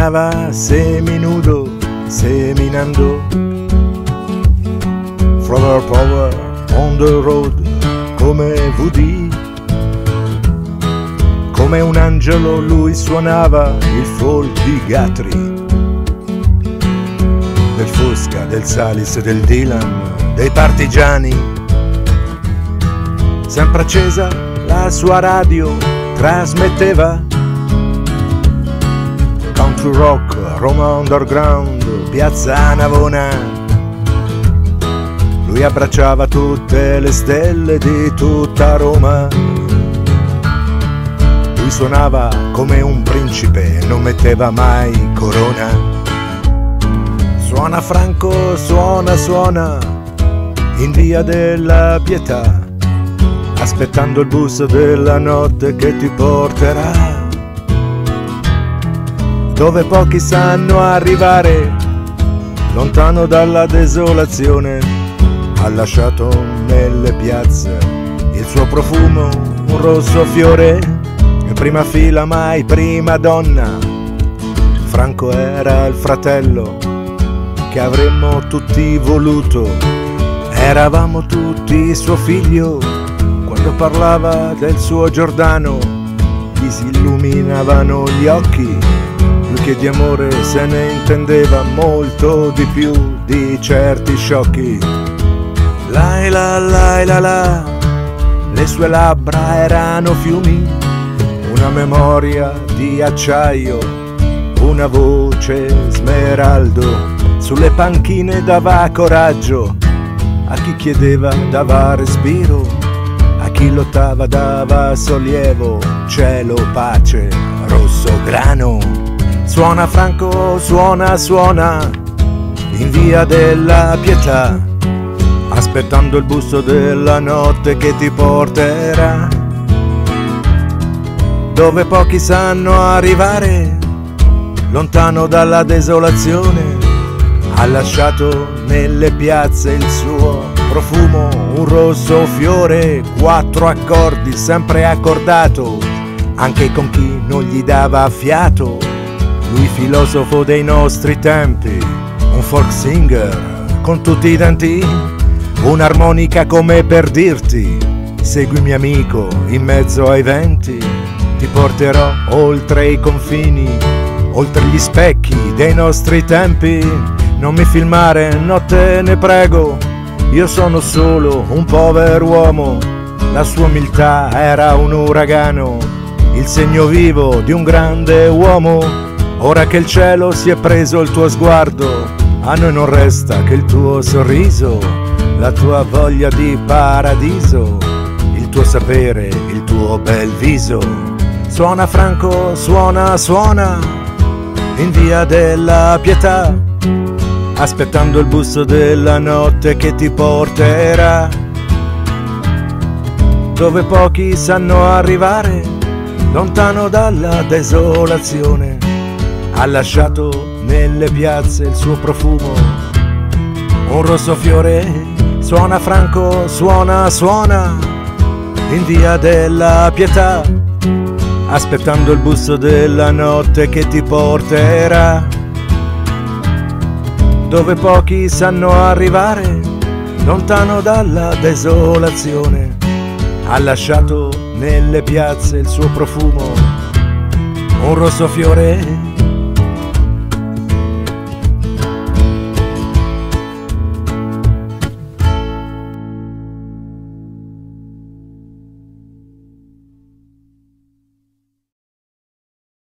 camminava seminudo, seminando. Flower power on the road, come VD. Come un angelo lui suonava il folk di Guthrie, del Fosca, del Salis, del Dylan, dei partigiani. Sempre accesa la sua radio trasmetteva country rock, Roma underground, piazza Navona. Lui abbracciava tutte le stelle di tutta Roma. Lui suonava come un principe e non metteva mai corona. Suona Franco, suona, suona in via della Pietà, aspettando il bus della notte che ti porterà dove pochi sanno arrivare, lontano dalla desolazione. Ha lasciato nelle piazze il suo profumo, un rosso fiore, in prima fila mai prima donna. Franco era il fratello che avremmo tutti voluto, eravamo tutti suo figlio. Quando parlava del suo Giordano gli si illuminavano gli occhi. Lui che di amore se ne intendeva molto di più di certi sciocchi. La la la la la, le sue labbra erano fiumi, una memoria di acciaio, una voce smeraldo. Sulle panchine dava coraggio, a chi chiedeva dava respiro, a chi lottava dava sollievo, cielo, pace, rosso grano. Suona Franco, suona, suona in via della Pietà, aspettando il bus della notte che ti porterà dove pochi sanno arrivare, lontano dalla desolazione. Ha lasciato nelle piazze il suo profumo, un rosso fiore, 4 accordi sempre accordato, anche con chi non gli dava fiato. Lui filosofo dei nostri tempi, un folk singer con tutti i denti, un'armonica come per dirti: seguimi amico in mezzo ai venti, ti porterò oltre i confini, oltre gli specchi dei nostri tempi. Non mi filmare, no te ne prego, io sono solo un povero uomo. La sua umiltà era un uragano, il segno vivo di un grande uomo. Ora che il cielo si è preso il tuo sguardo, a noi non resta che il tuo sorriso, la tua voglia di paradiso, il tuo sapere, il tuo bel viso. Suona Franco, suona, suona in via della Pietà, aspettando il bus della notte che ti porterà dove pochi sanno arrivare, lontano dalla desolazione. Ha lasciato nelle piazze il suo profumo, un rosso fiore. Suona Franco, suona, suona in via della Pietà, aspettando il bus della notte che ti porterà dove pochi sanno arrivare, lontano dalla desolazione. Ha lasciato nelle piazze il suo profumo, un rosso fiore.